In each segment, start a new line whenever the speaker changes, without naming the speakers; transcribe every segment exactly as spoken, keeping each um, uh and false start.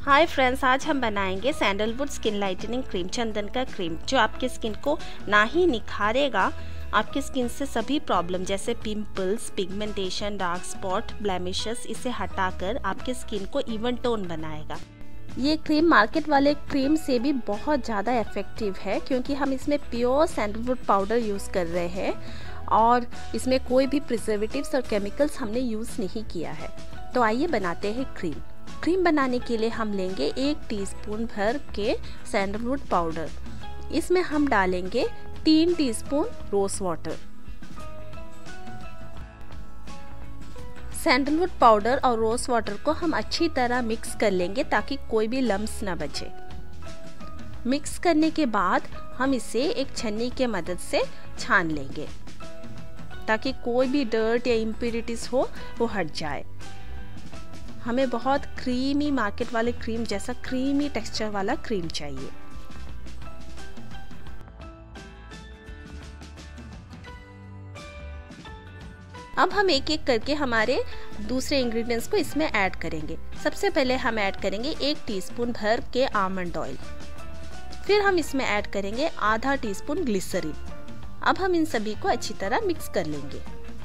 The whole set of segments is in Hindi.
हाय फ्रेंड्स, आज हम बनाएंगे सैंडलवुड स्किन लाइटनिंग क्रीम, चंदन का क्रीम, जो आपके स्किन को ना ही निखारेगा, आपकी स्किन से सभी प्रॉब्लम जैसे pimples, pigmentation, dark spot, blemishes, इसे हटाकर आपके स्किन को इवन टोन बनाएगा। ये क्रीम मार्केट वाले क्रीम से भी बहुत ज़्यादा इफेक्टिव है क्योंकि हम इसमें प्योर सैंडलवुड पाउडर यूज़ कर रहे हैं और इसमें कोई भी प्रिजर्वेटिव्स और केमिकल्स हमने यूज़ नहीं किया है। तो आइए बनाते हैं क्रीम। क्रीम बनाने के लिए हम लेंगे एक टीस्पून भर के सैंडलवुड पाउडर। इसमें हम डालेंगे तीन teaspoon rose water. Sandalwood powder और रोज वाटर को हम अच्छी तरह मिक्स कर लेंगे ताकि कोई भी लम्स ना बचे। मिक्स करने के बाद हम इसे एक छन्नी के मदद से छान लेंगे ताकि कोई भी डर्ट या इम्प्यूरिटीज हो वो हट जाए। हमें बहुत क्रीमी, मार्केट वाले क्रीम जैसा क्रीमी टेक्सचर वाला क्रीम चाहिए। अब हम एक एक करके हमारे दूसरे इंग्रेडिएंट्स को इसमें ऐड करेंगे। सबसे पहले हम ऐड करेंगे एक टीस्पून भर के आमंड ऑयल। फिर हम इसमें ऐड करेंगे आधा टीस्पून ग्लिसरीन। अब हम इन सभी को अच्छी तरह मिक्स कर लेंगे।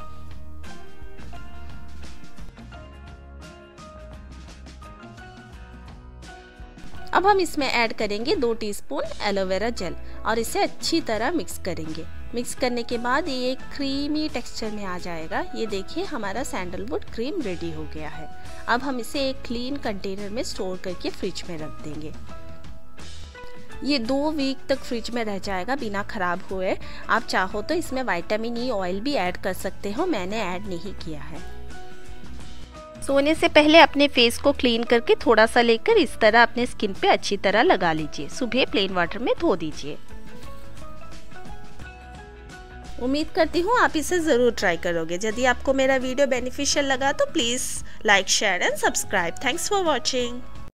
अब हम इसमें ऐड करेंगे दो टीस्पून एलोवेरा जेल और इसे अच्छी तरह मिक्स करेंगे। मिक्स करने के बाद ये एक क्रीमी टेक्सचर में आ जाएगा। ये देखिए, हमारा सैंडलवुड क्रीम रेडी हो गया है। अब हम इसे एक क्लीन कंटेनर में स्टोर करके फ्रिज में रख देंगे। ये दो वीक तक फ्रिज में रह जाएगा बिना खराब हुए। आप चाहो तो इसमें विटामिन ई ऑयल भी ऐड कर सकते हो, मैंने ऐड नहीं किया है। सोने से पहले अपने फेस को क्लीन करके थोड़ा सा लेकर इस तरह अपने स्किन पे अच्छी तरह लगा लीजिए। सुबह प्लेन वाटर में धो दीजिए। उम्मीद करती हूँ आप इसे ज़रूर ट्राई करोगे। यदि आपको मेरा वीडियो बेनिफिशियल लगा तो please like, share and subscribe. Thanks for watching.